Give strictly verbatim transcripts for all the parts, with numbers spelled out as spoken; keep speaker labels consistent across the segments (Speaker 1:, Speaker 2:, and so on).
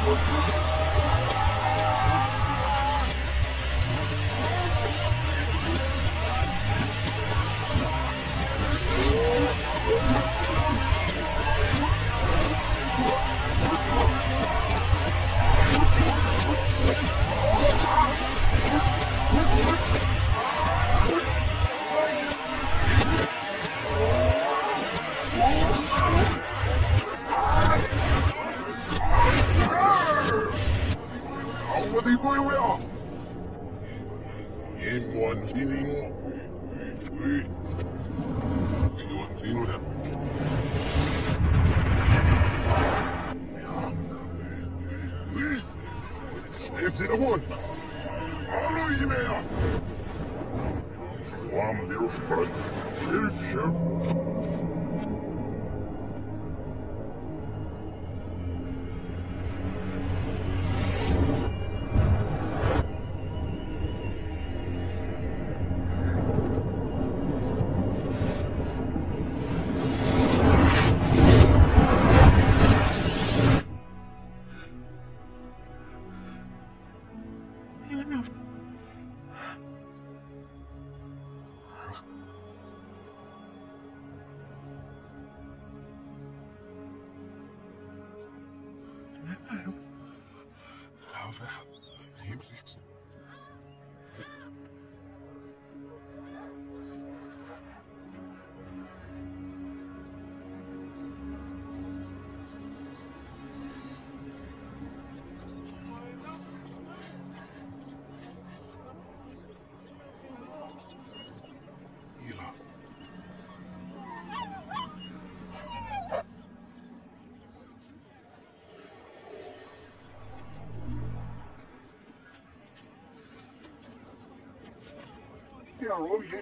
Speaker 1: Oh, yeah.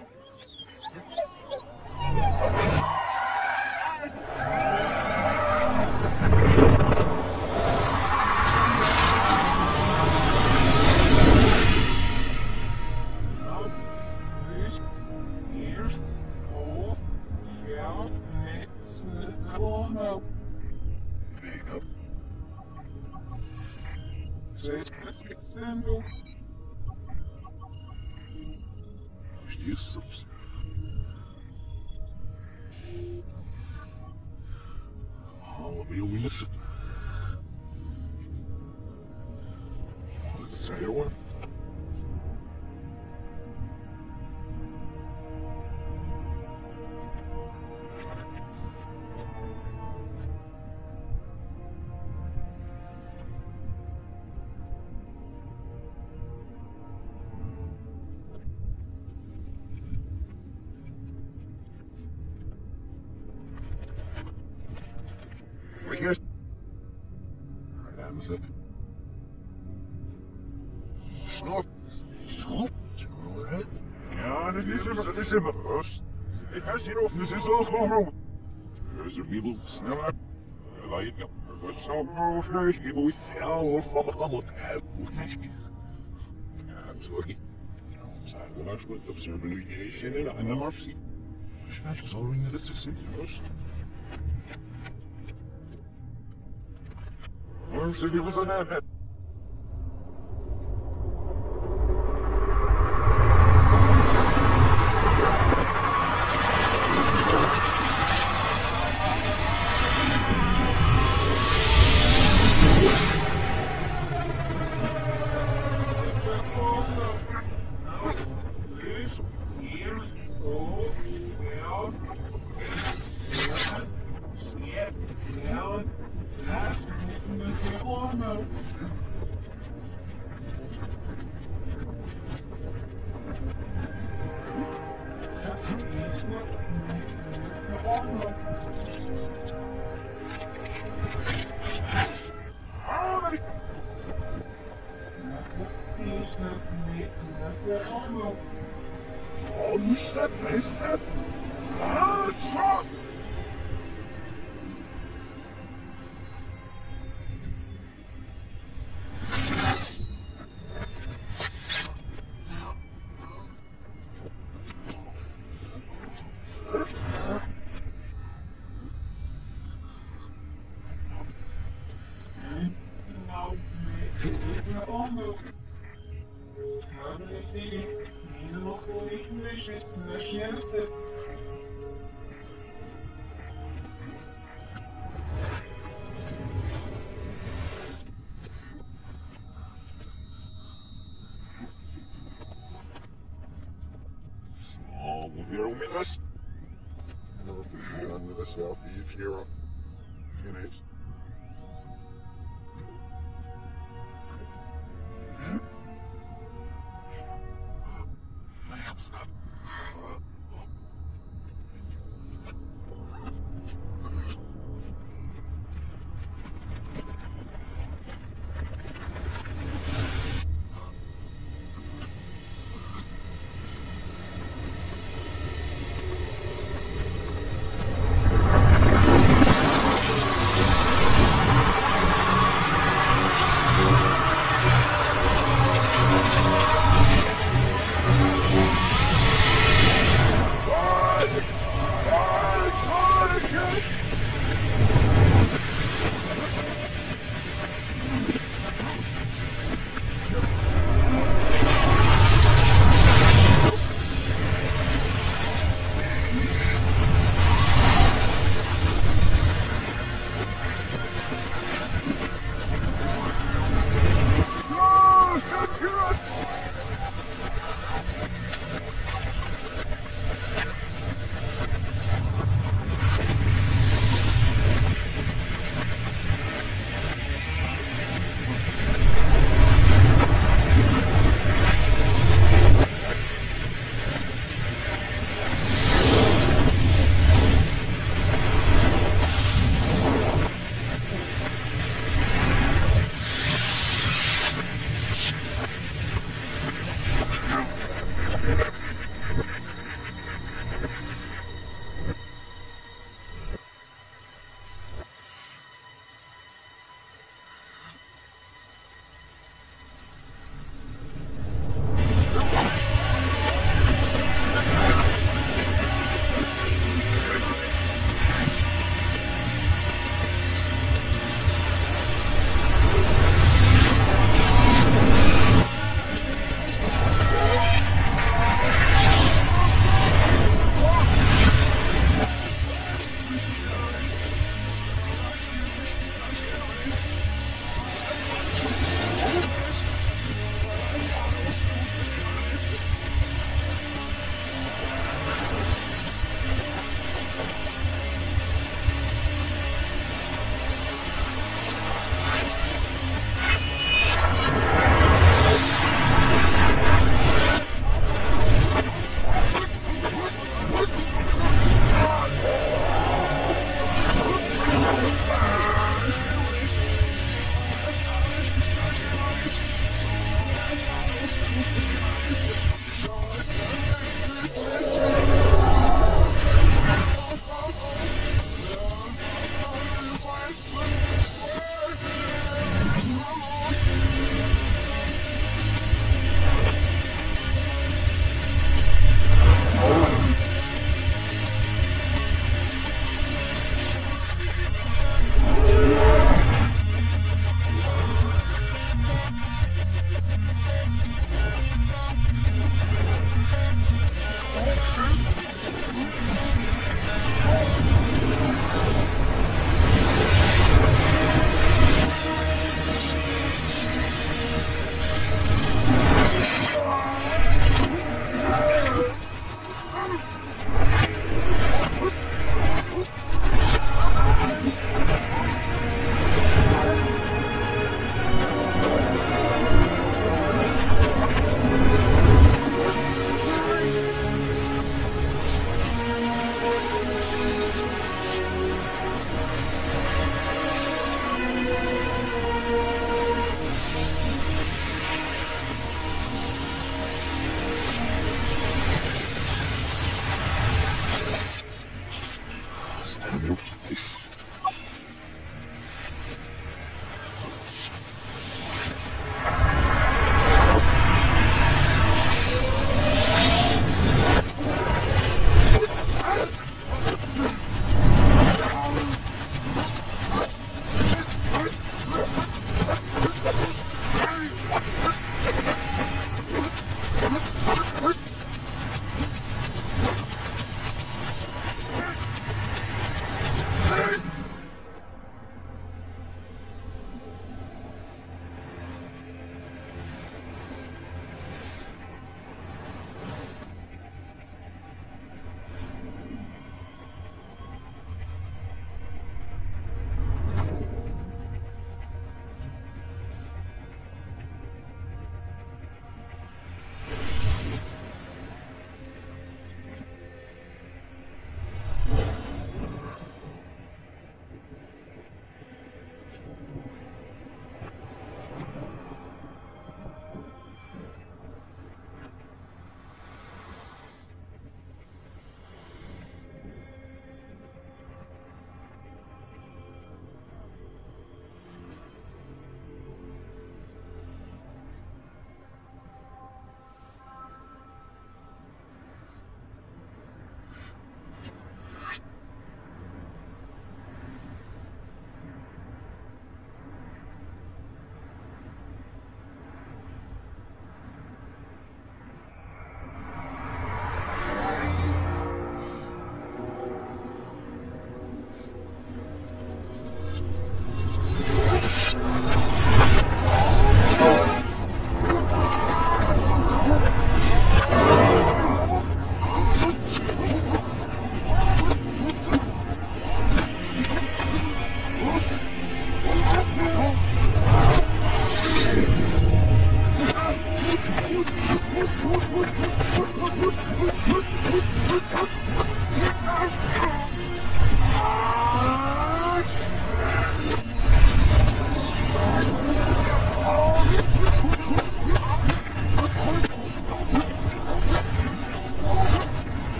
Speaker 1: Here's that was it. Snort. Snort. Ja, dat is hem, dat is hem, Roos. Ik ga zien of dit is al gewoon. Dus er wil sneller. Lijkt me. Wat zou er nou eens gebeuren? Ja, of wat ik allemaal heb. Moet ik niet. I'm sorry. I'm sorry. When I was with the observation and I'm not see. Smash all in the system, Roos. Waarom zit je ons aan het?
Speaker 2: Ondo. Slavne sili, mimo chorých myšic na šerce.
Speaker 1: Small here with us. Another food done with us, Alfie, if you're in it.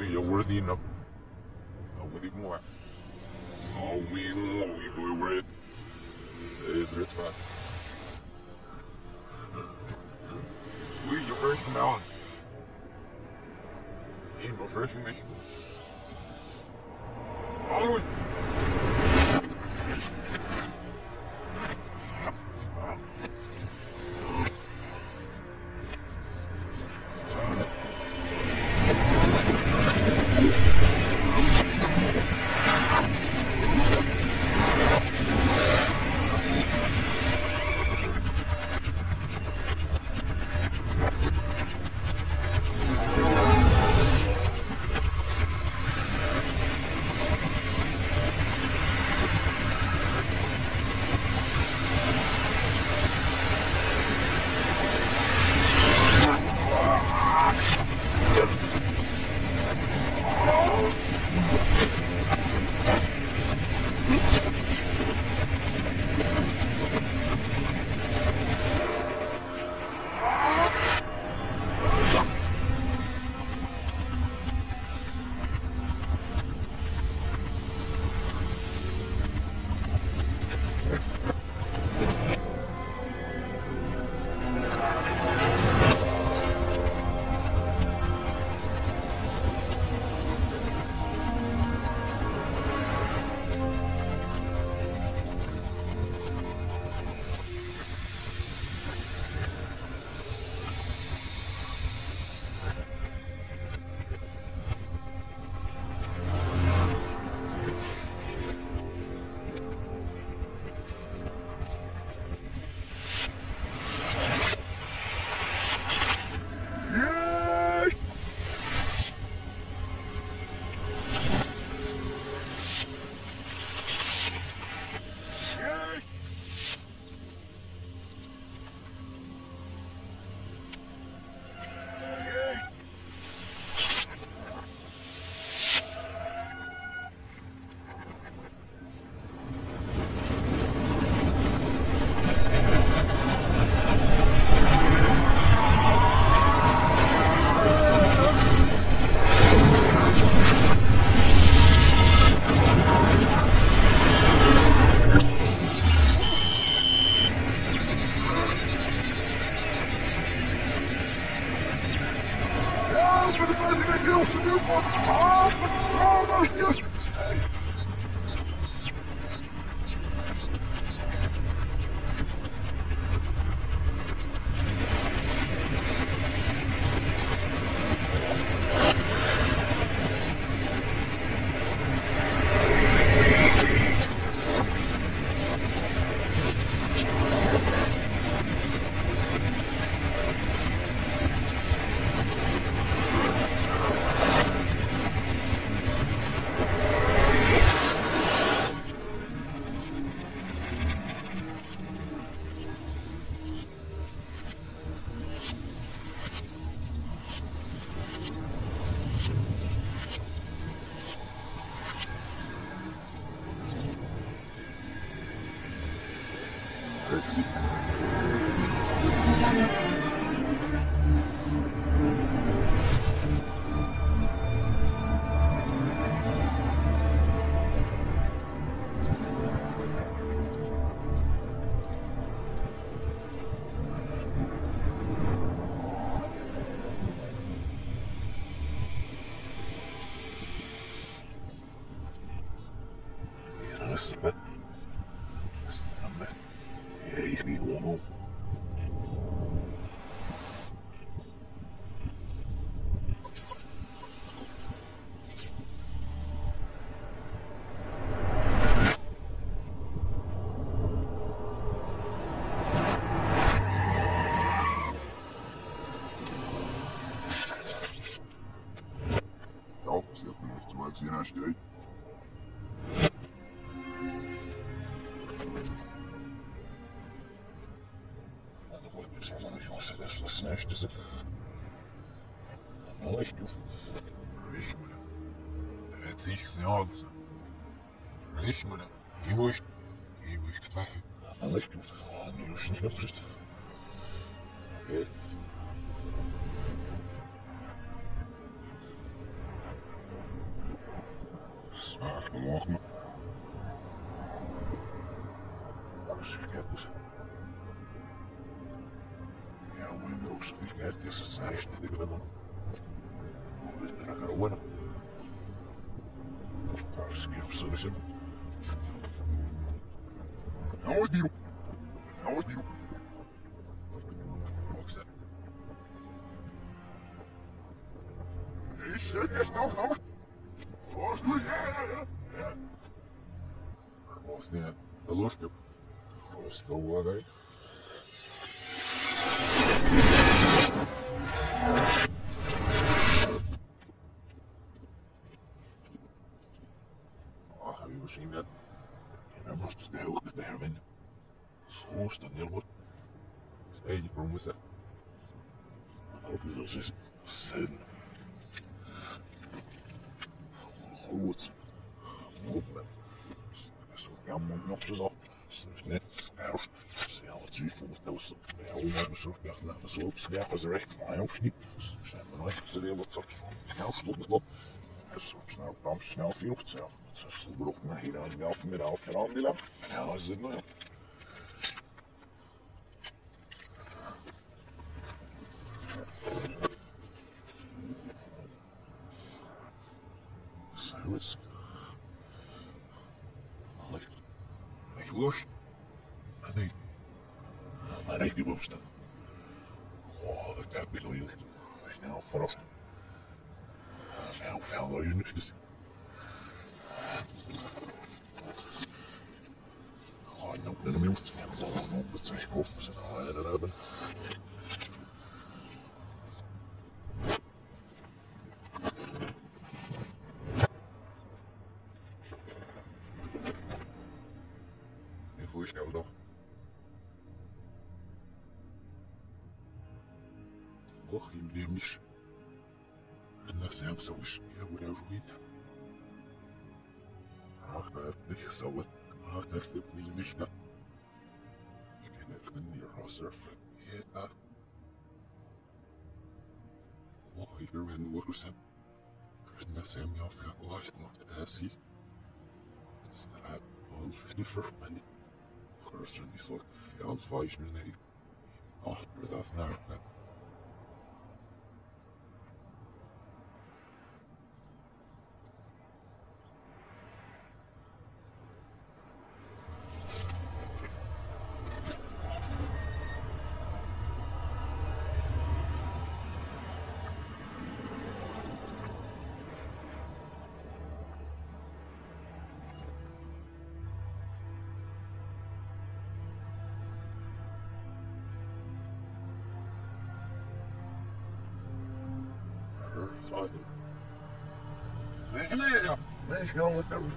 Speaker 1: you're worthy enough. I'll wait more. I'll wait more. We go away. Say it, Ritva. We, you're fresh now. Ain't no fresh in me. Always. But ich wie Homo. Ja, sie hat mir nicht so als jener stellt. Знаешь, ты за... Малышков. Рихмана. Это sich сняться. Рихмана. И муж. И муж к твоему. Малышков. Он уж не может. Ach, dan mag me. Als ik het dus. Ja, mijn roos, ik net is het zijst, ik ben man. Hoe is er aan het worden? Als ik op zo'n zin. Nou, ik die. Nou, ik die. Wat is dat? Is het is nog gaan? Wat doe je? Was dat de lucht op? Was dat wat hij? Ach, je ziet dat. En dan moest het heel goed daar winnen. Zo is dat heel goed. Hey, je promis dat. Ik hoop je zo is. Zin. Goed. Goed, man. Zo, ja, man, nog zo zo. Net schuils. Zelf het u voor het osten. Ja, hoe maar zo. Ja, nou, zo. Ja, dat is recht. Maar ook niet. Zijn we nooit. Ze deel wat zo. Nou, stop het op. Zo snel kwam snel veel op hetzelfde. Zo sloeg maar hier aan de elf met de half en aan die lamp. Ja, is het nou? Zo is. Ik los. Nee. Maar ik die boomstaan. Oh, dat heb ik nog niet. Snel verrast. Veel, veel leugens dus. Oh, nou, dan een milst. Ja, maar dan nog met zijn koffers en al en hebben. En voor je nou nog. Och, je neemt niet. Nasem sonuç ya ruhit. Hakka nicht so hakka fibni nicht da. Ich kenne den die Rosser von hier. Oh, ich will wenn du gesagt. Nasem ja für euch noch das sie. Das hat all für die Verspannung. Rosser die so ja uns weiß mir nicht. Ach, wir darf nach. Father. Nee, nee, ja. Nee, jongens, dat...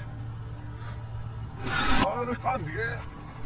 Speaker 1: Oh, dat kan niet, hè.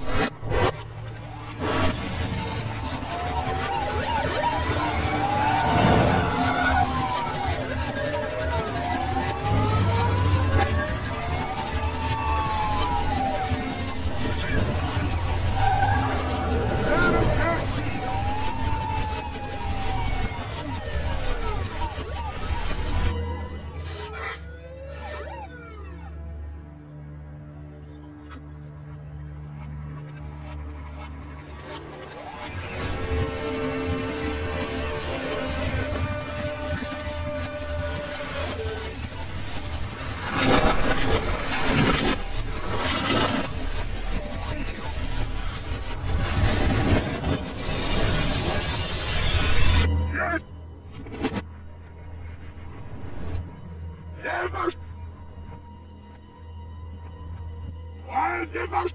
Speaker 1: Je moest...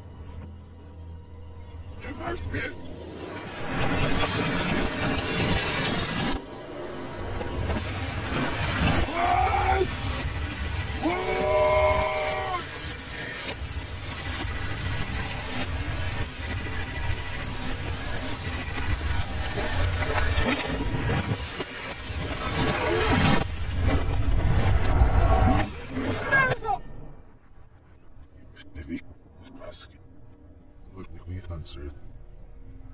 Speaker 1: Je moest weer... Wat? Wat? De week was masker. Wordt nog meer van z'n.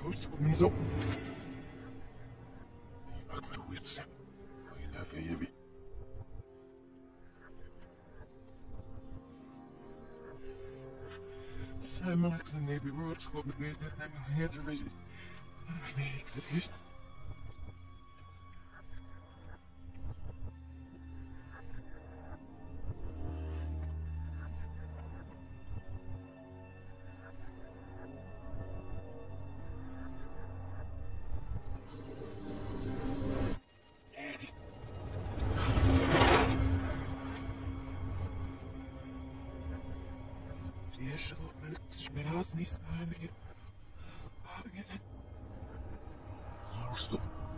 Speaker 2: Goed, kom eens op.
Speaker 1: Ik maak het goed zijn. Je naar van je wie.
Speaker 2: Simon Jackson, Navy Road, wat betekent dat hij nog niet er is? Nee, ik zit hier. يشغل ملتش براسني اسمعني كده كده
Speaker 1: Rustig.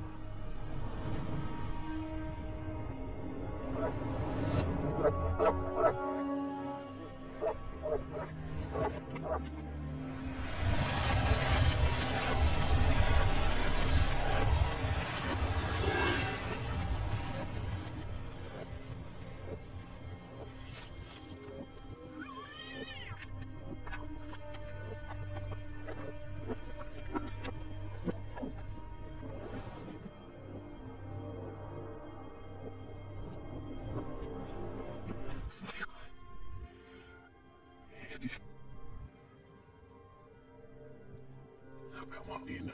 Speaker 1: Marlene.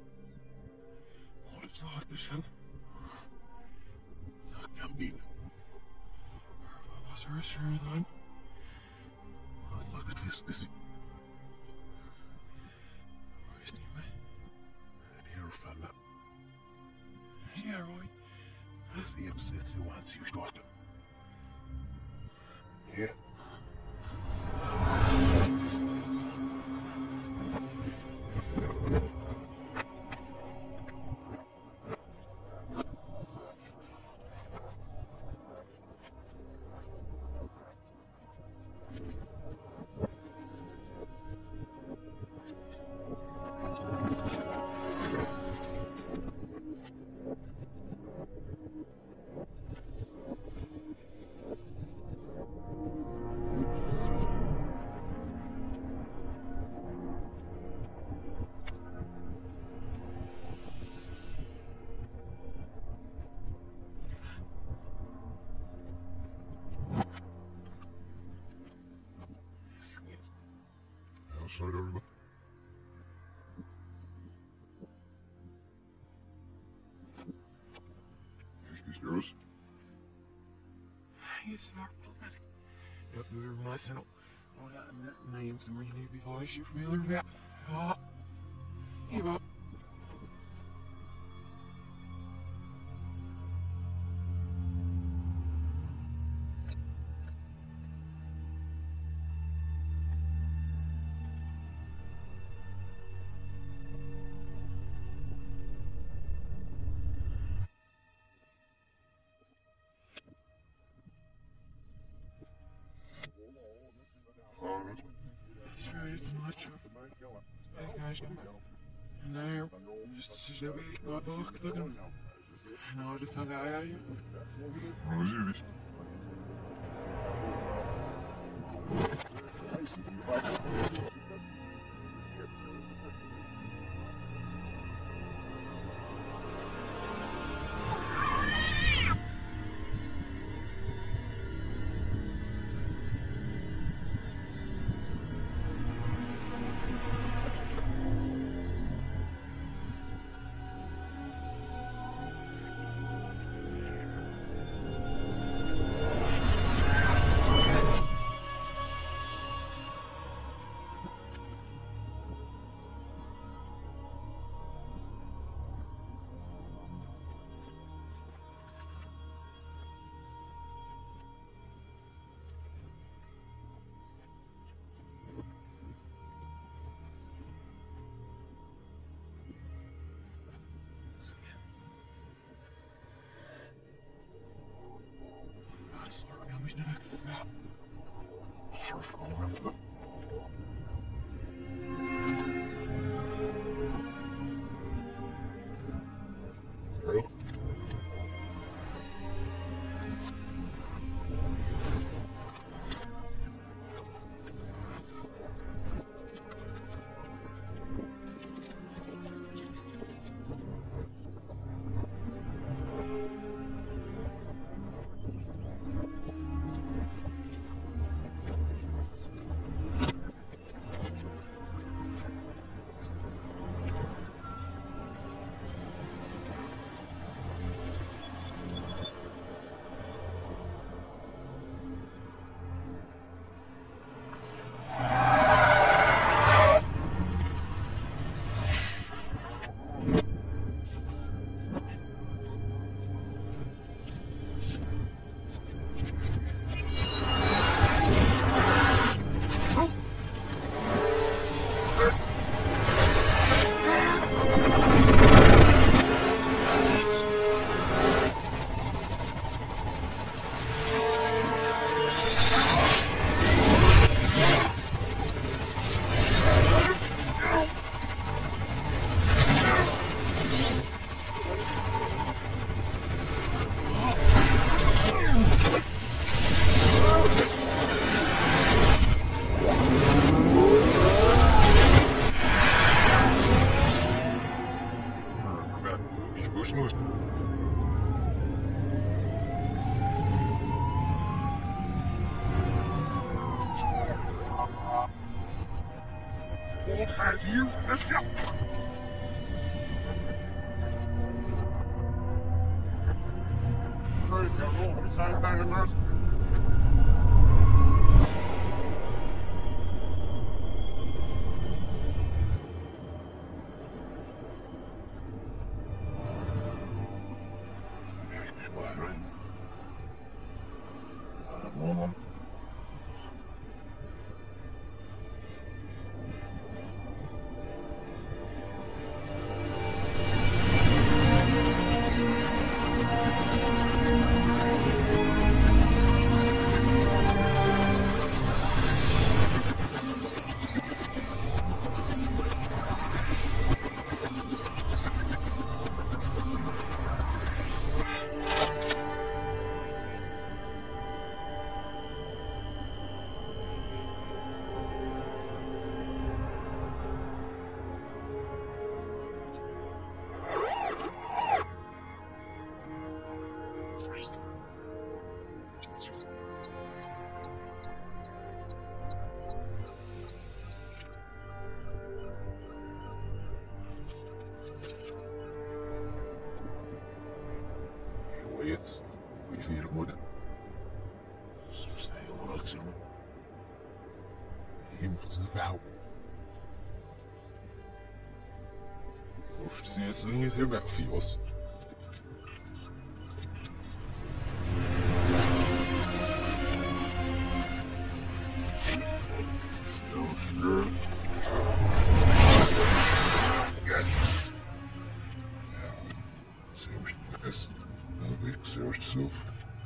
Speaker 2: What is that, this fella?
Speaker 1: Dat kan binnen.
Speaker 2: Wat was er sure dan?
Speaker 1: Laat het wist is.
Speaker 2: Waar is niet mee?
Speaker 1: En hier van me.
Speaker 2: Ja, Roy.
Speaker 1: Als hij hem zet, ze wants je starten. Ja. Outside everybody. Excuse yours.
Speaker 2: Yes, Mark. Yep, we were nice and all that names and really before you feel that. Ah, give up. Sure, it's much. Hey guys, come on. No, just should be not locked again. No, just not I you.
Speaker 1: Rozumíš? has you the ship. Great, I know what it's like down in there. Woman. Wait, wie viel moeder? Zo snel wat ze Je moet ze bouwen. Of ze het niet heel erg veel. Yourself.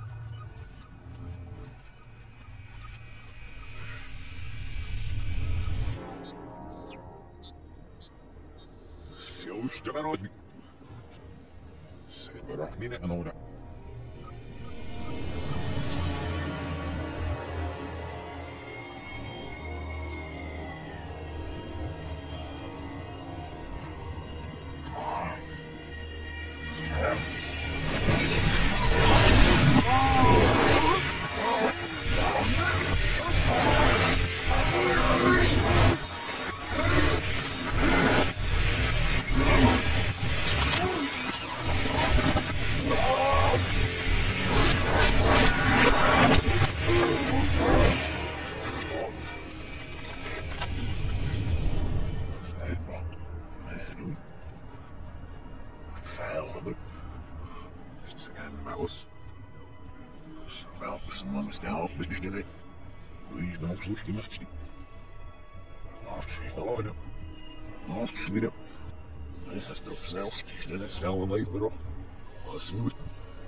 Speaker 1: Все что народник. Сед барахнина анора. Mouse. Mouse, man, snel, bitte stille. Wie dan ook slecht gemaakt. Als je verloren. Als je weer. Hij is toch zelfs, die is snel een leven op. Als je moet.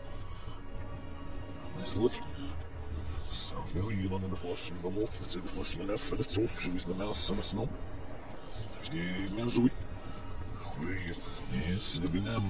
Speaker 1: Hij is goed. Zoveel hier dan in de flasje van op. Het zit de flasje van even het zo. Zo is de mouse van de snop. Dus die mensen zo. Goeie. Yes, de binnen.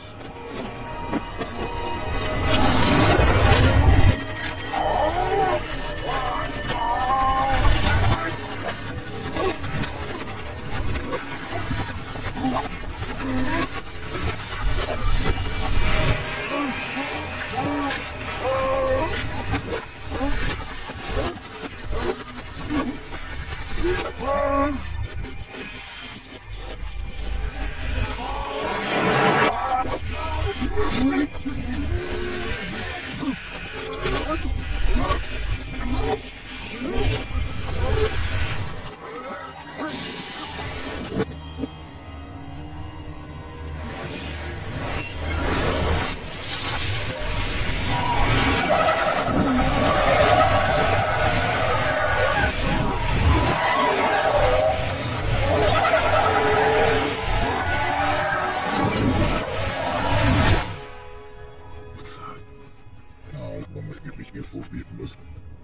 Speaker 1: Vorbieten müssen.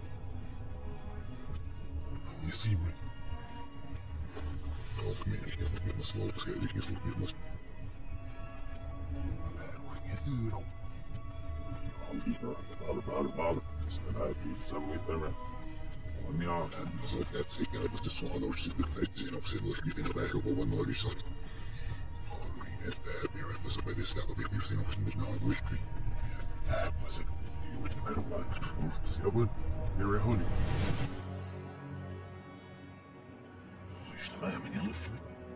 Speaker 1: Je ziet me. Ook meer ik heb met mijn sloopschijf ik geprobeerd was. Daar hoor ik geen vuur op. Al die balen, balen, balen. Het zijn uit die samen met hem. En ja, en zo net zeker hebben ze zo'n oortje bekleed zijn op zin dat ik in de weg op een nooit is. Oh, je hebt hier even zo bij de stad op ik hier zien op zijn nou een whisky. Ja, was het. Je wordt niet meer op wat. Zie je, hier honey. I'm in Elf.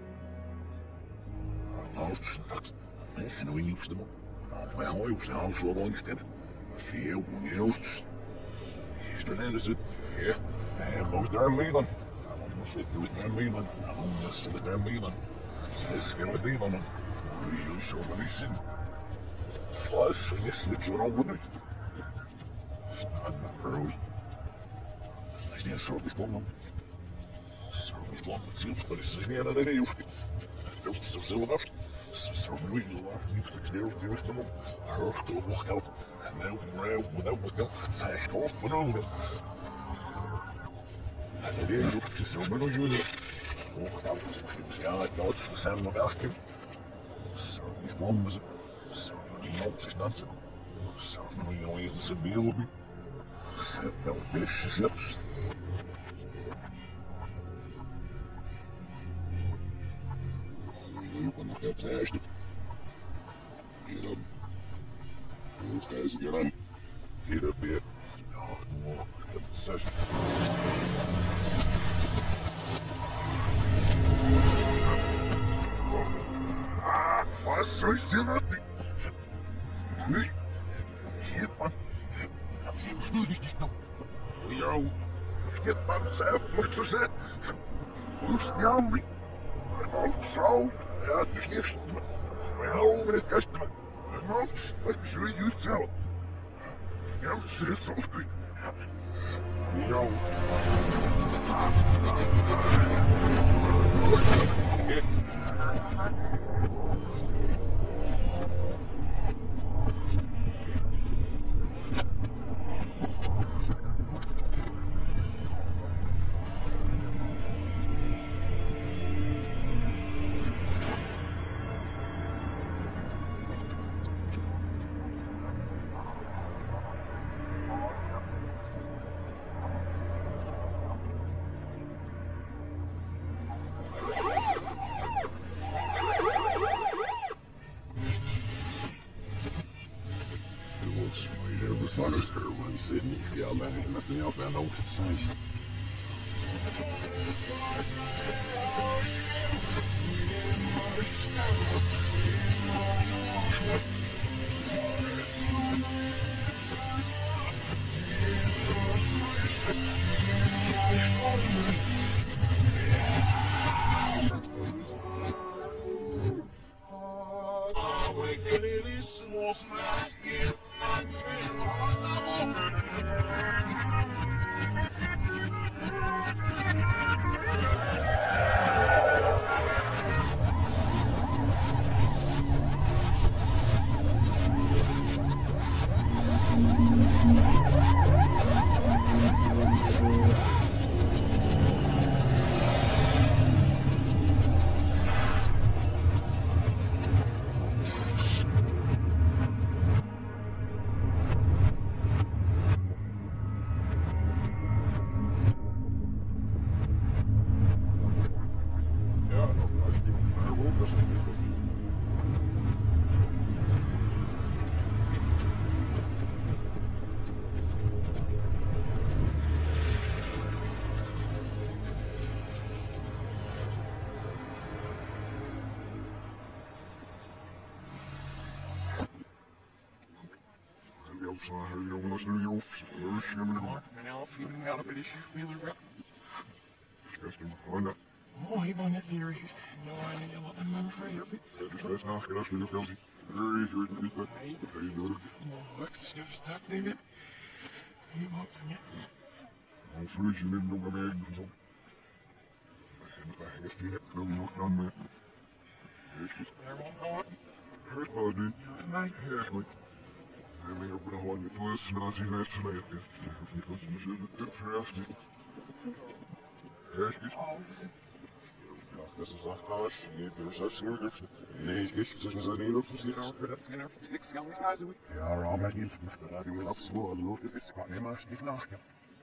Speaker 1: Als dat en hoe nieuws de man. Wij gaan ook snel zo lang stemmen. Veel nieuws. Is er net is het? Ja. En wat daar Milan? Wat zit er met Milan? Wat zit er met Milan? Het is geen idee van hem. Je zou maar niet zien. Flush, en je zit zo rond met het. Staat maar roos. Is niet een soort van man. Soort niet lang met ziel, maar is niet aan de nieuws. Dat is zo zelf af. Zo nu je lacht niet dat je eerst eerst hem op. Hoog te wacht uit. En nou nou without wat dat zeg af van onder. En die doet je zo maar nog jullie. Wacht uit. Ja, ik nou het samen nog achter. Zo niet van ze. Zo niet op zich dansen. Zo nu je alleen zit weer op. Zet nou best zelfs. Je kan nog dat eerste. Hier dan. Hoe ga je ze hier aan? Hier dan weer. Ach, mooi. Dat is zes. Ah, wat zou je zien? Nee. Hier man. Je moet nu niet doen. Jou. Hier man zelf moet zo zijn. Hoe snel niet. Oh, zo. Ja, het is eerst. We houden het customer. Nou, ik zou je het zelf. Ja, ze het zo goed. Jou. Sydney, ja, maar ik ben zelf aan de hoogste zijn. Slager, jongens, nu je hoofd. Dus je moet nog.
Speaker 2: Mijn elf, je moet helpen, dus je wil er.
Speaker 1: Schrijf hem gewoon.
Speaker 2: Oh, je bent net hier. Nou, en je laat hem voor je.
Speaker 1: Het is best nagedacht als je nog wel ziet. Hé, ik weet het niet meer. Hé, nodig.
Speaker 2: Oh, ik zie even straks in dit. Je maakt het niet.
Speaker 1: Dan vloeit je hem nog naar beneden van zo. En dan ga je even ik wil nog dan meer.
Speaker 2: Daar won't go up.
Speaker 1: Hé, maar niet.
Speaker 2: Voor mij.
Speaker 1: Ja, goed. En weer op de gewoon met vlees, maar dan zien we het verleden. Of niet, want ze zullen het verrast niet. Ergens.
Speaker 2: Oh, dit is een...
Speaker 1: Das ist nach Arsch, je bent zo snurgers. Nee, ik zeg ze zijn heel voorzichtig.
Speaker 2: Dat is geen niks anders naar zo.
Speaker 1: Ja, raam het niet. Dat heb je wel afgesloten. Dat loopt het. Maar nee, maar is niet nachten.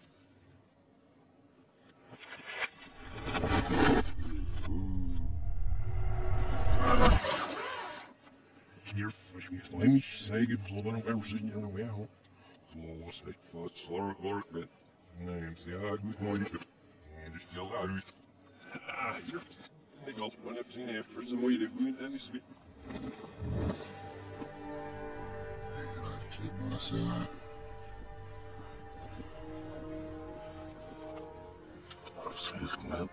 Speaker 1: Hier, als je het alleen niet zeggen, zal dan ook ergens zitten aan de weg. Zo was ik voor het slorg work met. Nee, ja, ik moet mooi niet. Nee, dus stel uit. Ah, hier. Ik al maar heb zien even zijn mooie leven en die sweet. Ik zit maar eens. Sweet man.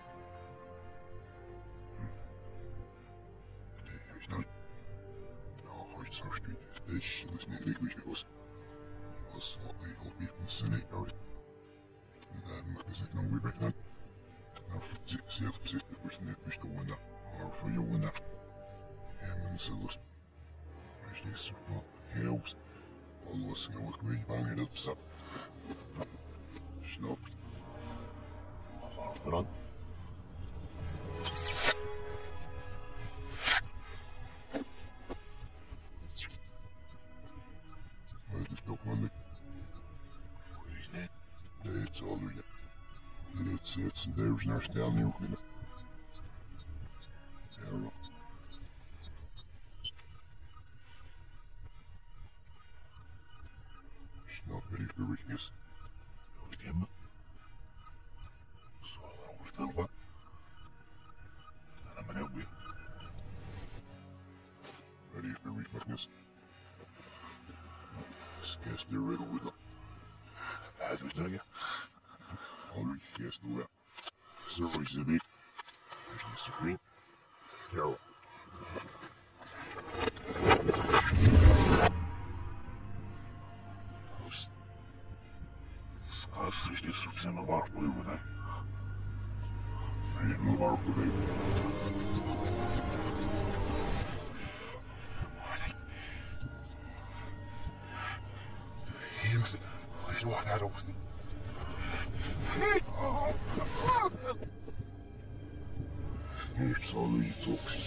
Speaker 1: Ik nou. Ja, heute so spät. Ich, das nicht wirklich was. Was hat ich auch nicht mit Sinne out. Und dann macht es noch wieder weg. Nou, zeer op zich, dat was net best gewonnen. Maar voor jou winnen. En mensen los. Maar is niet super. Heel. Alles heel erg mee bang in het sap. Snap. Vooral. Maar het is toch moeilijk. Wees niet. Nee, het zal doen. Dit zit daar is naar snel nieuw kunnen. Ja. Snap dat ik weer is. Wil ik hem? Zal er over staan wat? Dan ben ik weer. Dat ik weer is. Skes de riddle with them. Hij doet dat ja. Alweer yes, doe dat. Service de beef. There's no screen. Carol. Сказ здесь собственно вар вывода. Видно вар вывода. Юс, что это рост? Ik zal nu iets opzien.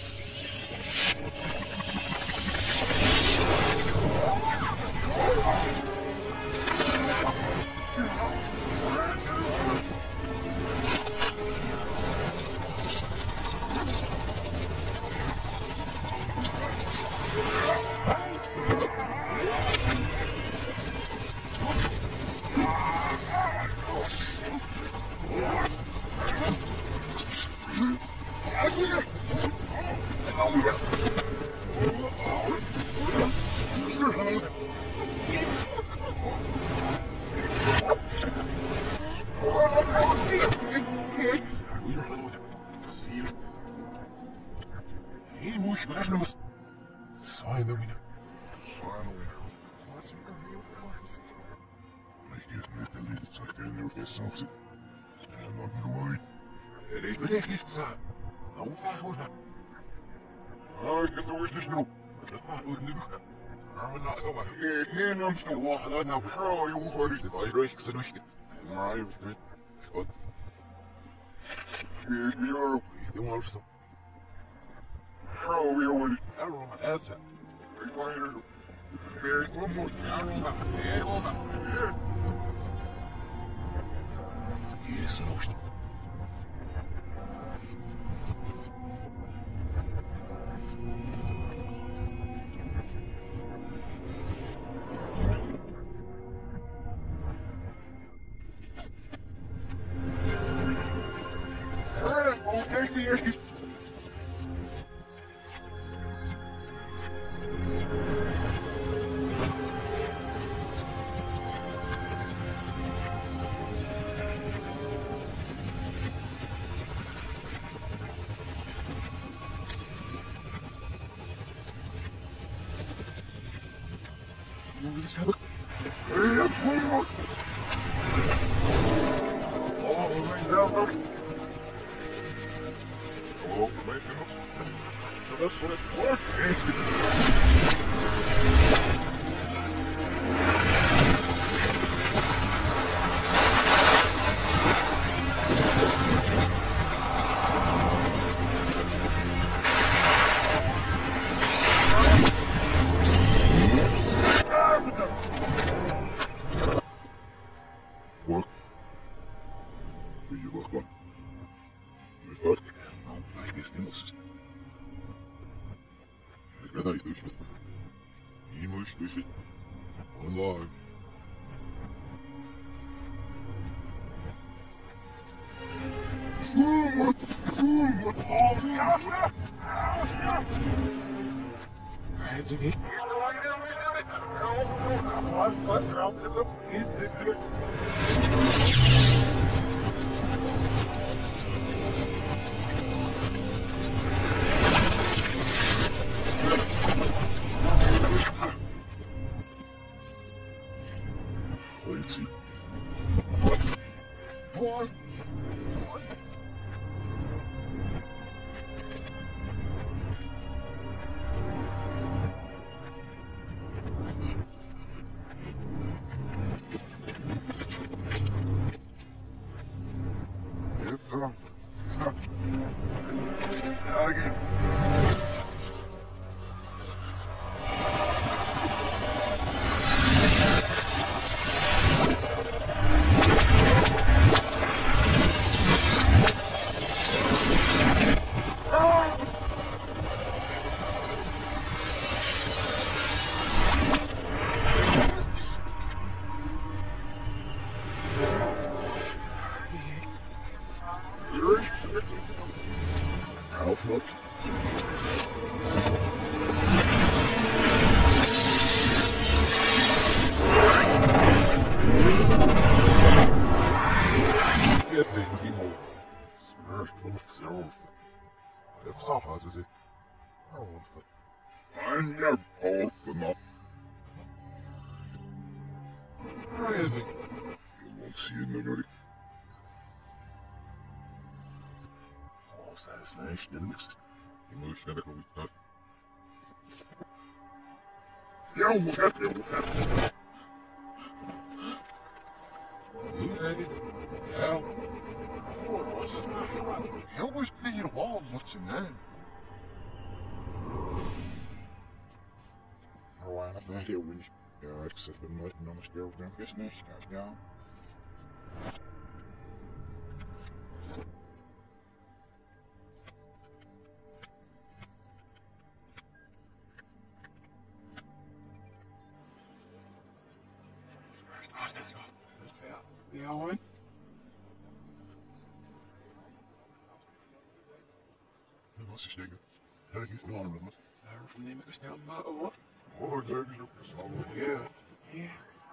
Speaker 1: I'm still walking on now. How you want to buy right? Because I don't get my everything. What? Here's me are the one some. How we are I don't know that's it. Refiner. There's one more. I don't know. Yeah, hold on. Yes, I know. Alive.
Speaker 2: Right, so good.
Speaker 1: Let's see. What? It's uh, again. How much? Yes, it will be more. Smirk full of self. If so has is it? I want it. And you're both enough. Really? You won't see it nobody. Oh, that's nice, didn't it? You must never go with that. Yo, what happened? What happened? You ready? Hell. What was it? Hell was being wild. What's in there? Oh, I thought it was. Yeah, it's been letting on the scale of them. Guess next guy's down.
Speaker 2: Yeah, one.
Speaker 1: What's this nigga? How he's not with us.
Speaker 2: I from them is down my off.
Speaker 1: Oh, James, oh, yeah.
Speaker 2: Yeah.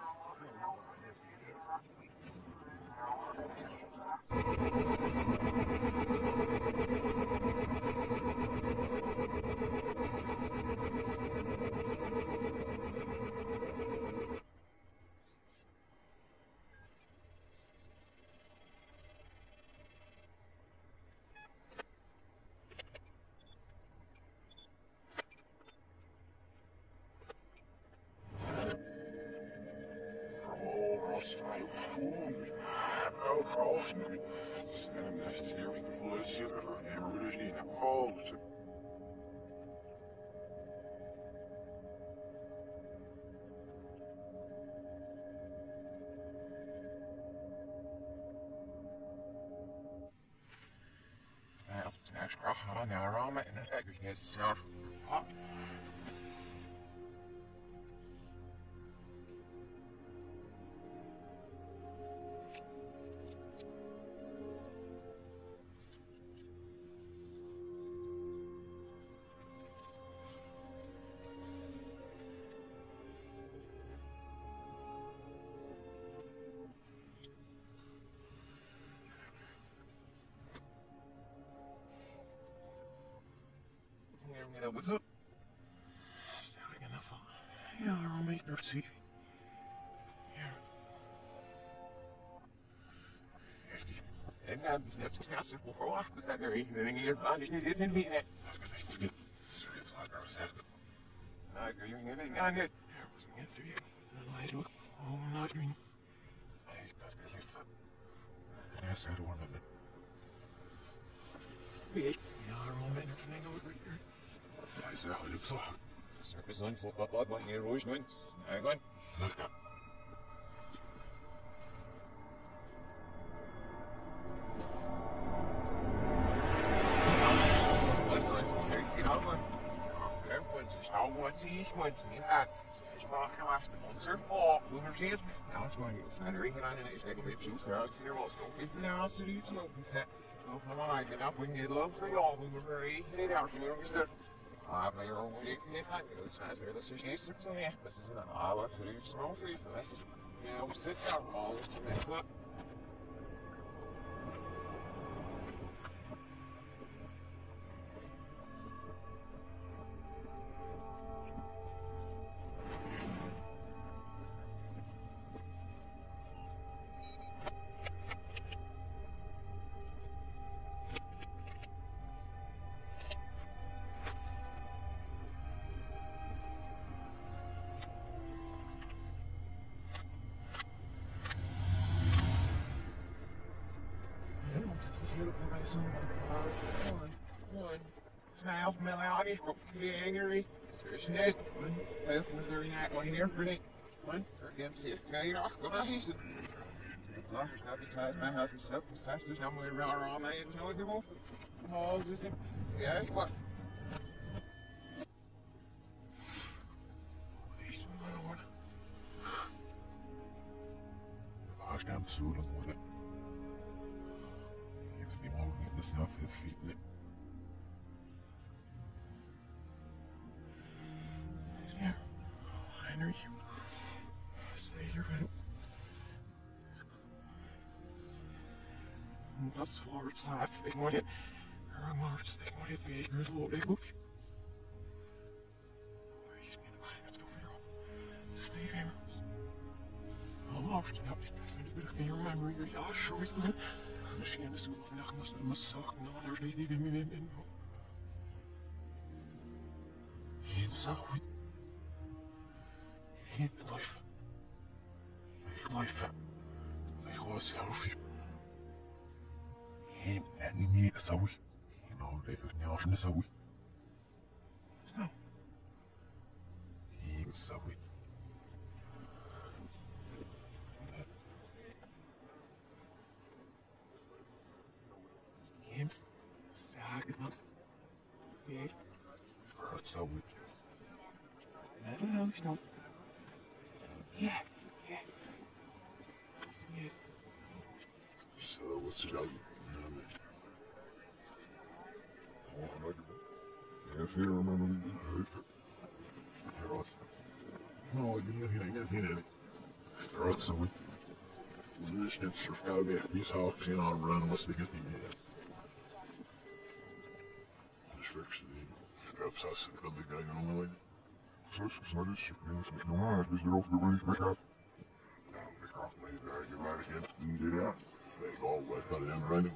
Speaker 2: Snaps raha na arama en het eigenlijk zelf fuck. What's up? Sterk in afval. Ja, waarom ik nog zie? Ja. En dan is net zo snel als voor verwacht. Dus dat er een ding hier aan is niet in wie net.
Speaker 1: It's like I was having.
Speaker 2: Nou, ik weet niet wat ik aan het. Er was een net drie. Dan leid ook. Oh, not me.
Speaker 1: Ik ben geliefd. En hij zei de one of them.
Speaker 2: Wie? Ja, waarom ben ik van een over hier?
Speaker 1: Hij zei al op zag.
Speaker 2: Circus on, so wat wat wat hier roos doen. Nou, gaan.
Speaker 1: Lekker.
Speaker 2: Ich wollte ihn an. Ich mache was mit unserem Volk. Du verstehst? Nou, het is maar niet. Het is maar de ringen aan en ik zeg op je zoek. Daar is hier wel zo. Ik ben nou als er iets over zet. toch nog maar een af in Nederland voor jou, we maar één jaar voor je Ah, maar joh, moet ik niet gaan. Dat is eigenlijk dat is niet zo niet. Dat is een oude vriend, zo'n vriend. Dat is ja, we zitten daar al te maken. This is little boy, son. One, one. Snail, Melody, the angry. Seriously, one. Both was there in that one here, pretty. One. For him, see it. Now you're not going to he's it. There's no besides my house and stuff. Besides, there's no way around all my there's no people. Oh, just him. Yeah, what?
Speaker 1: عشان بسهولة مولا يبثي مورني بسنافذ فيتنا
Speaker 2: Yeah, Henry, say you're gonna... Das voortstaat, ik moet het... Er wordt, ik moet het weer, ik moet het weer. Wees niet bij het over Steve Hammers. Almost, that was definitely in your memory. Yeah, sure we can. Misschien is het wel vandaag was het must suck. No, there's niet even in in. Geen zak. Geen life. Ik life. Ik was healthy.
Speaker 1: Geen en niet zo. Je nou lekker niet als zo.
Speaker 2: No.
Speaker 1: Geen zo.
Speaker 2: James, zaak het. Nee.
Speaker 1: Wat zo.
Speaker 2: I don't know, you know. Yeah, yeah. See it.
Speaker 1: So what's it like? Ja, zeer, maar nog niet. Ja, nou, ik ben niet net in. Ja, zo. Dus net zo gauw weer. Die is half gezien aan run, was de gift niet meer. Dus werkste die. Strapsas, ik wil die guy nog wel in. Zo is het, dus ik ben niet normaal. Dus er ook weer niet meer gaat. Nou, ik ga mee naar je waar ik heb. Ja, ik al wat kan hem rennen.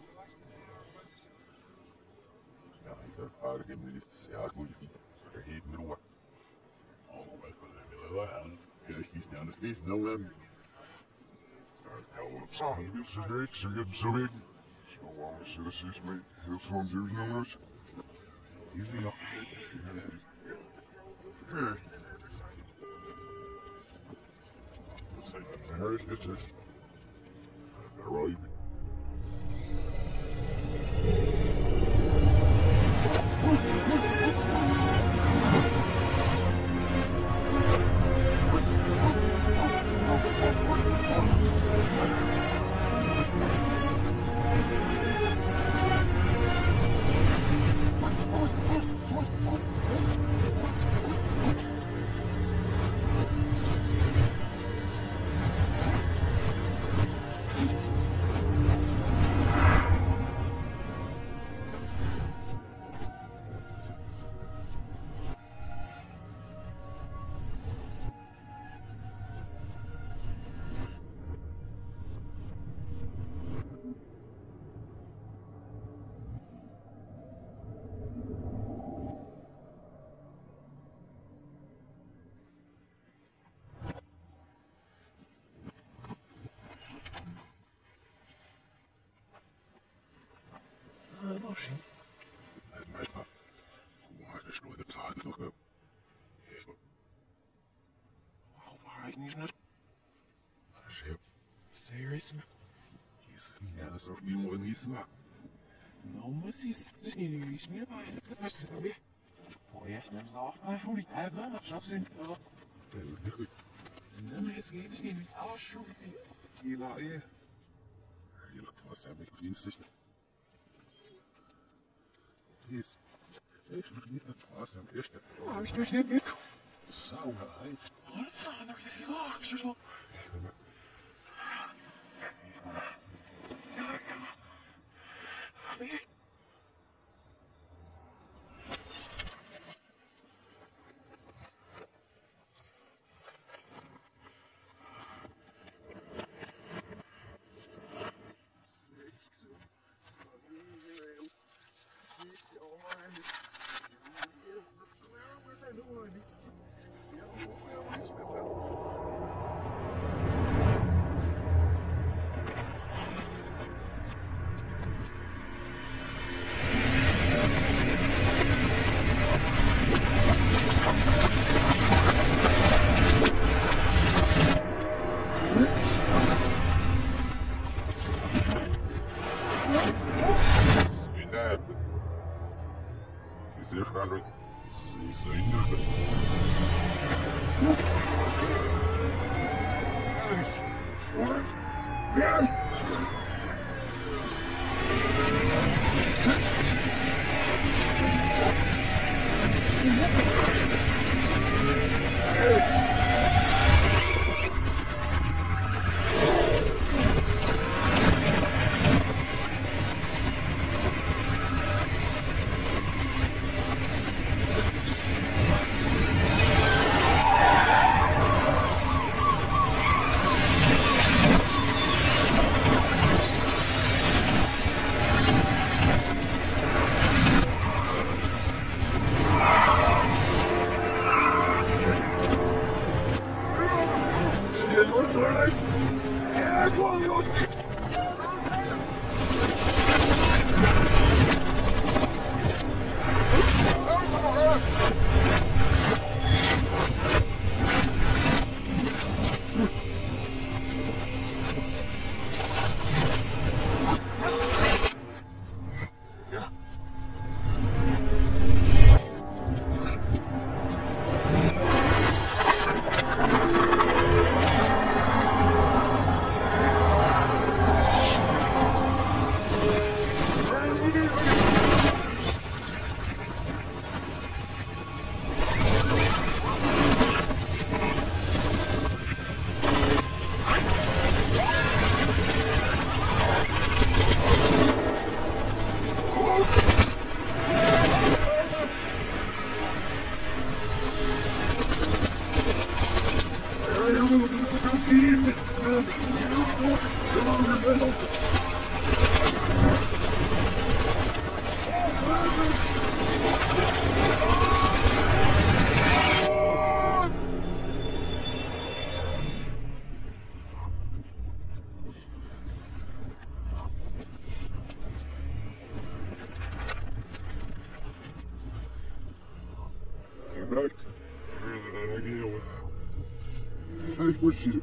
Speaker 1: Ja, ik dacht, aardig in niet. Ja, ik moet je fiets. Ik geef me door. Oh, wat kan hem willen aan? Ja, ik kies down the space, no hem. Ja, op zagen, wil ze steeds, ze hebben zo weg. Zo lang is het is mee. Heel soms is nog nooit. Is die nog? Hey. Wat zijn dat? Daar is het, zeg. Daar rij je. Motion. Dat maakt wat. Hoe is nooit op zaad nog op? Wow, waar ik niet naar. Shit. Serious? Is niet naar zo veel meer niet naar. Nou, moet je het niet nu eens meer bij. Dat is de eerste weer. Voor eerst neem ze af bij hoe die hebben, maar zelfs in. Ja, dat is niet. Dan is het niet niet. Ah, sure. Hier laat je. Hier vast heb ik verdiend. Yes. Ik mag niet het vast en eerst.
Speaker 2: Oh, is dus niet niet.
Speaker 1: Sauna, hè?
Speaker 2: Wat van, er is die laagste zo.
Speaker 1: Zeer veranderd. Ze zijn er. Yes. Yes. Gebruikt. Vijf bosjes.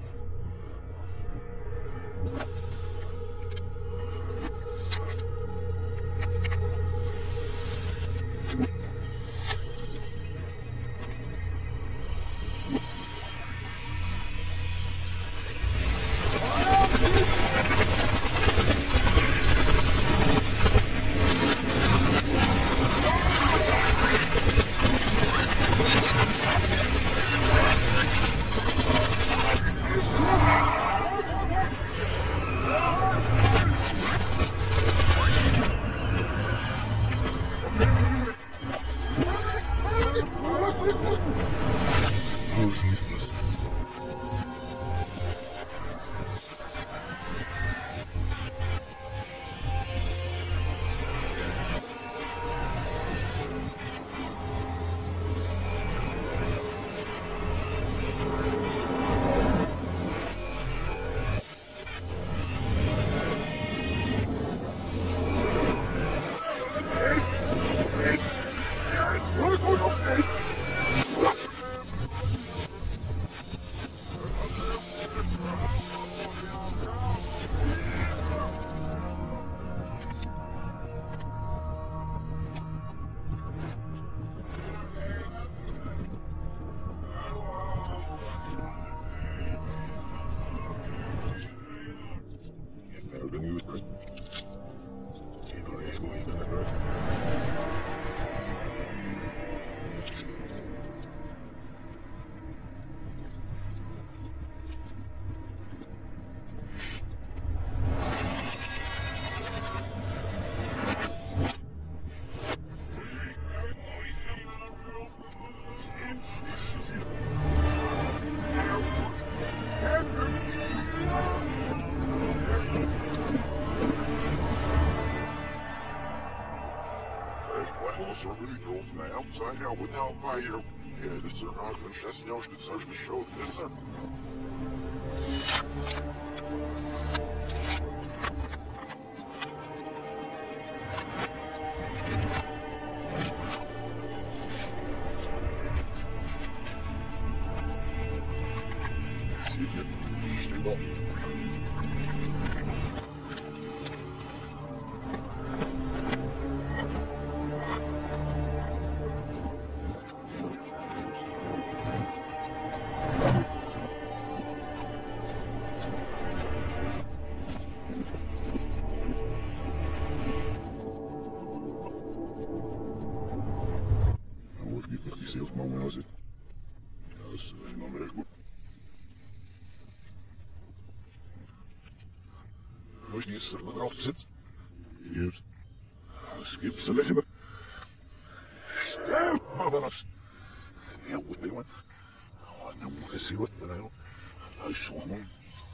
Speaker 1: Zijn jou wat nou bij je? Ja, dat is er aan van zes jaar, dat is er geschoten, dat is er. Zie je, stil op. Als je er maar erop zit. Hier. Skip ze liggen me. Stel maar wel eens. Ja, goed, jongen. Oh, nou moet ik zien wat er nou. Hij is zo mooi.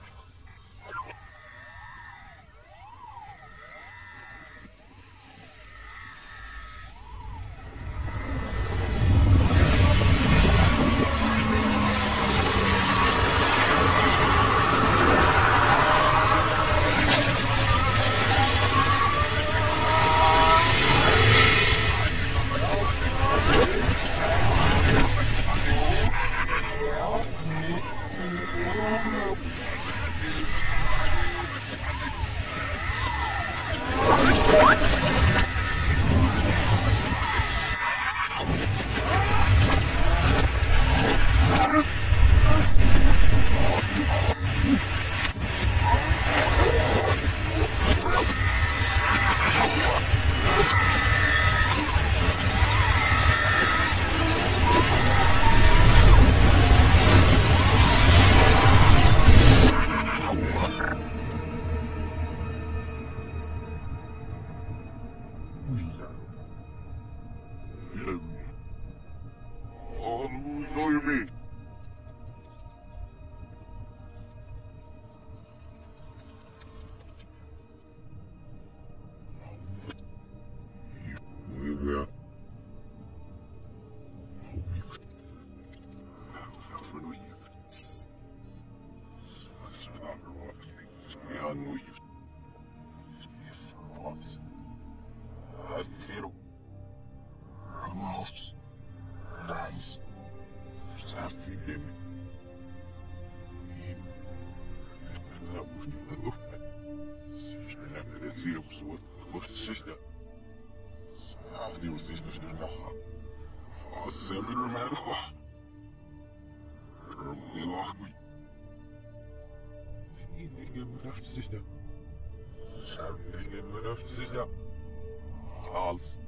Speaker 1: Als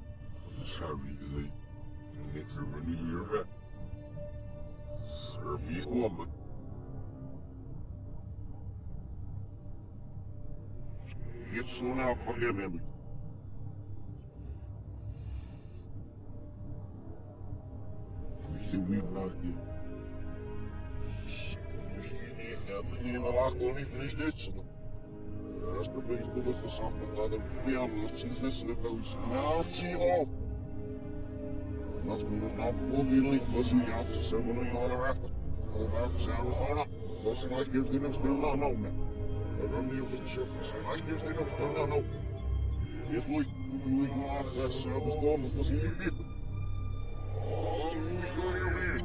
Speaker 1: Sherry zei, niks er van hier weg. Sherry is woman. Get so now for him, Emmy. We see we not here. She in the last one, he finished it, so. That's the face of the soft and other family. She's listening to those. Now she off. That's going to not fully link. Listen, you have to say, well, you ought to have to. All about Sarah Fana. Listen, I give them still not know me. I don't need to shift. I give them still not know. If we we go off that service, one was he did. Oh, we go here.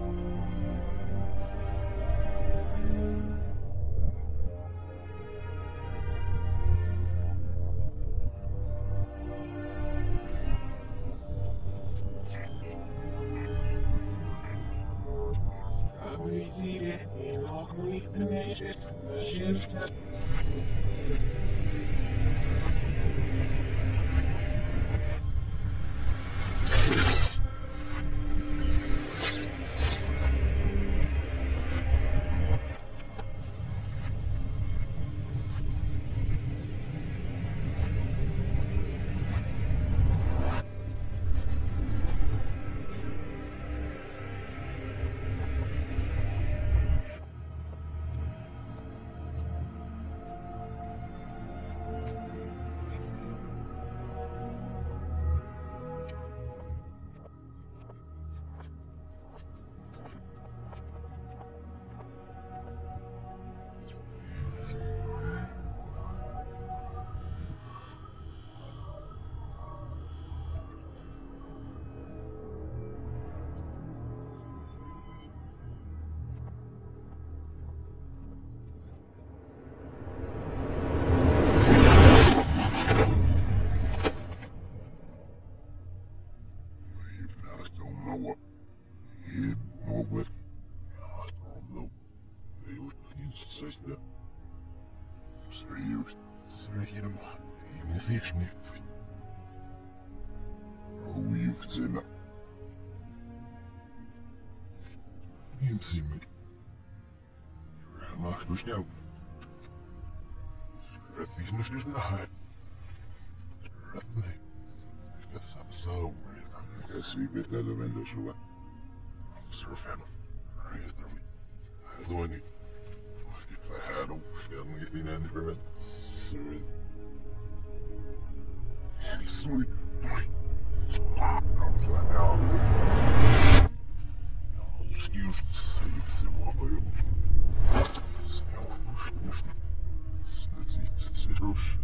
Speaker 1: what? You know what? I don't know. They were insist that. Seriöst. Seriöst. Ingen ser snyggt. Och just sina. Insimmel. Mach du schnell. Rethis nicht nicht nahe. Rethni. Ich kann so. Jag ser mitt eller vänder så. Surfen. Redan vi. Då är ni. För här då. Jag har inget innan i början. Sorry. Sorry. Excuse me. Say what I am. Let's see. Rush.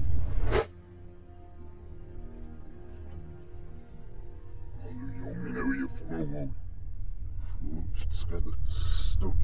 Speaker 1: اليوم من هوية فروة فروش كذا ستوب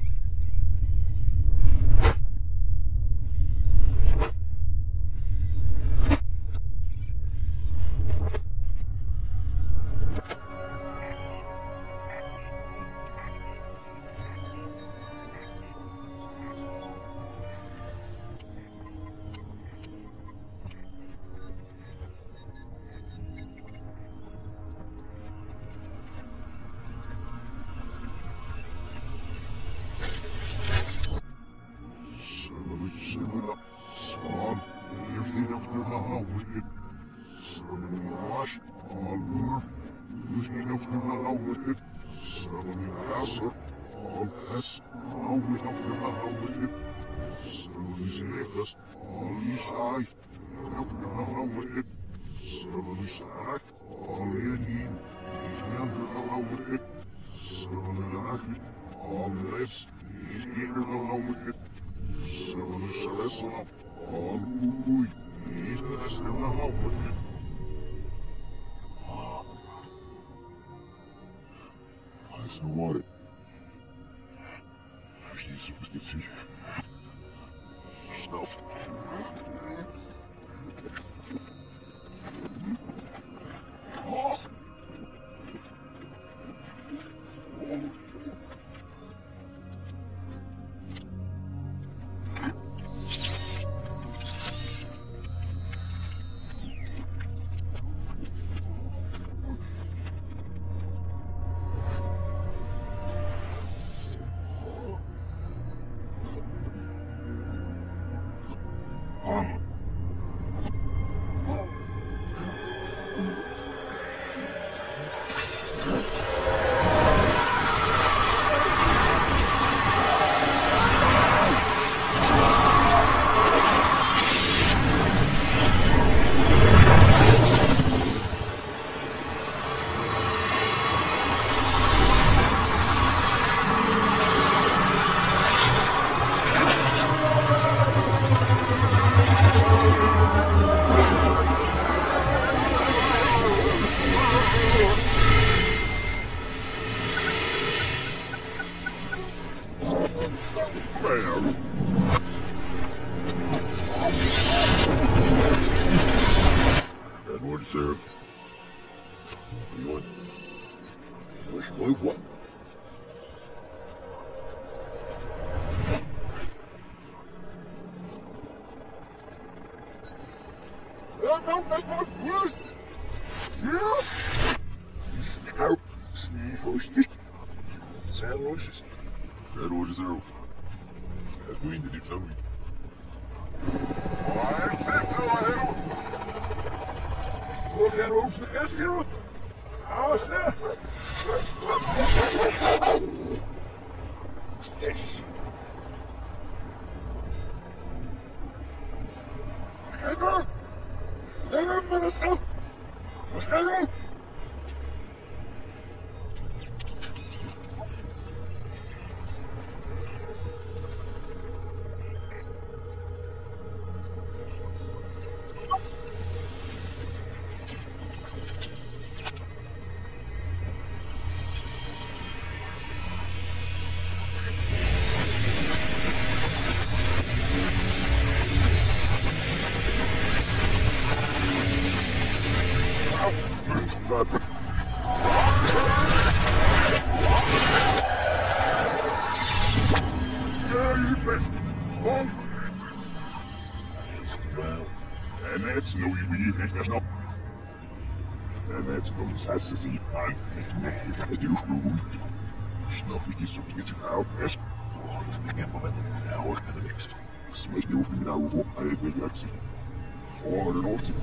Speaker 1: So what? Jesus, was gets you. Stuff. Oh! Sir. What? What? What? Snow. Snow. Stick. Sad roses. Sad roses are. That's going to do something. I said so, I have. Look at who's the issue. How's that? What's this? Heather! Heather, Melissa! Heather! that's no you that's not. And that's no necessity. And you gotta do food. Snap ik is op dit verhaal. Yes. Volgens de moment now at the next. Smijt je over nou op uit de reactie. Hoor er nooit.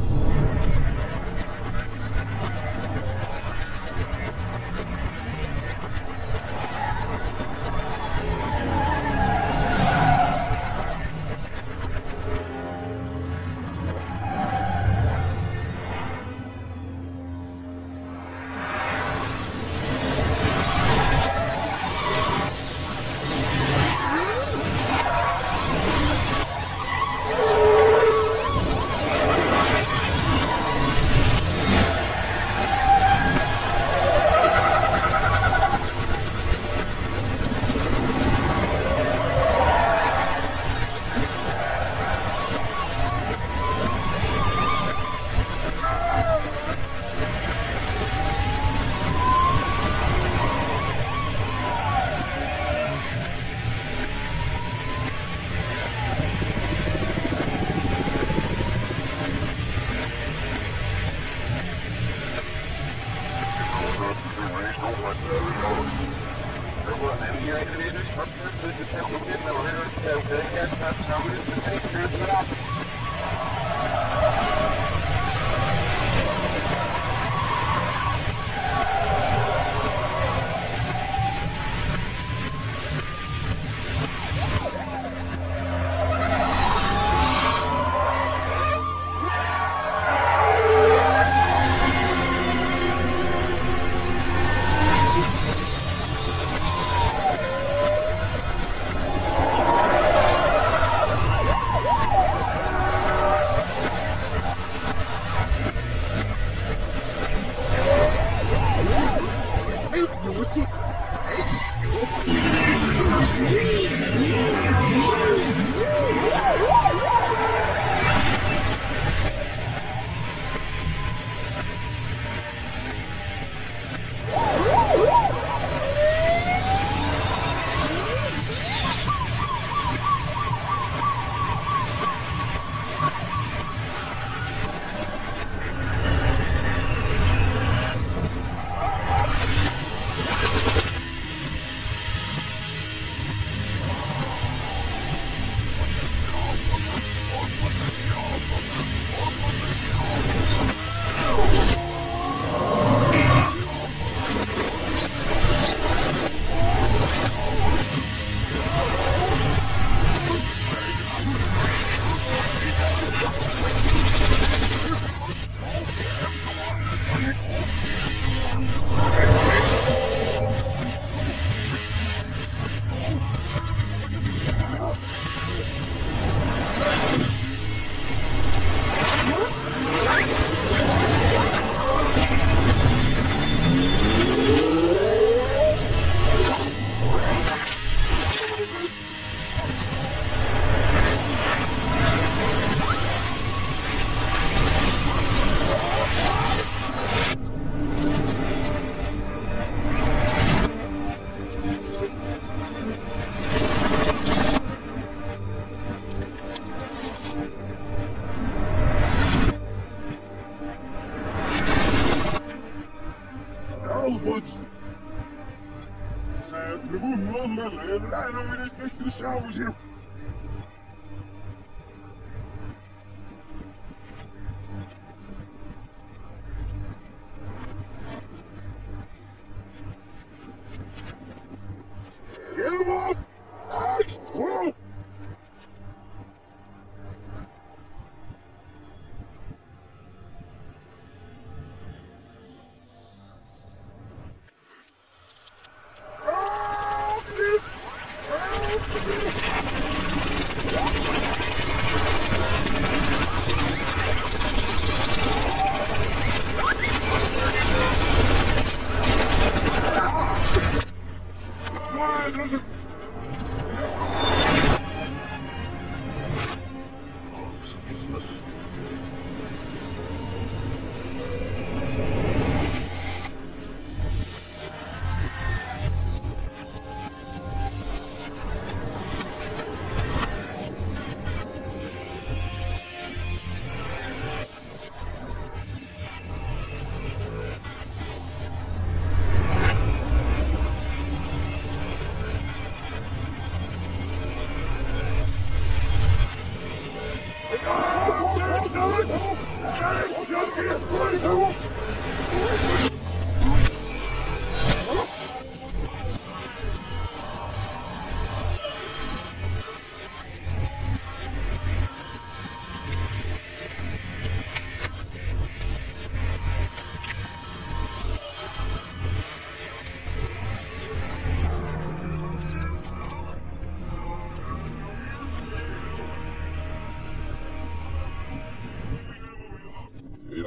Speaker 1: I know it is Mister Showers here. Get him off! Ice! Whoa!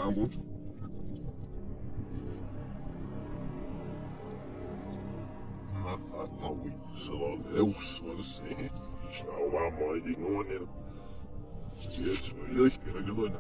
Speaker 1: Vamos. I thought no we someone else was saying. So I'm minding on it. Yes, we like it again.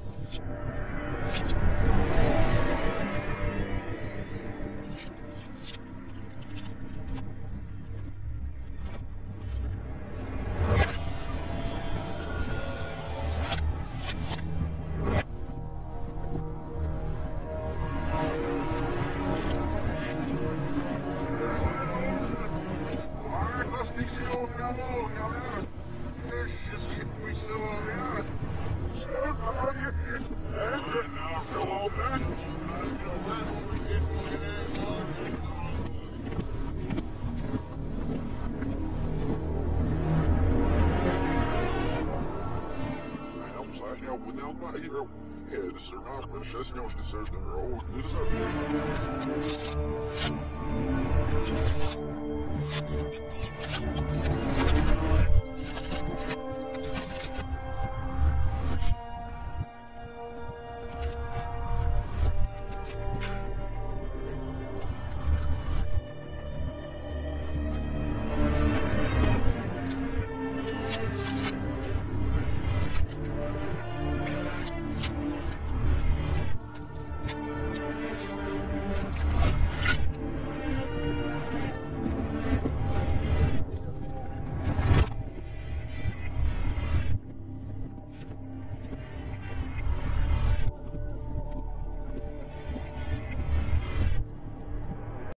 Speaker 1: Ja, dus er maar maar zes jongens de zes nummer hoog. Dit is het.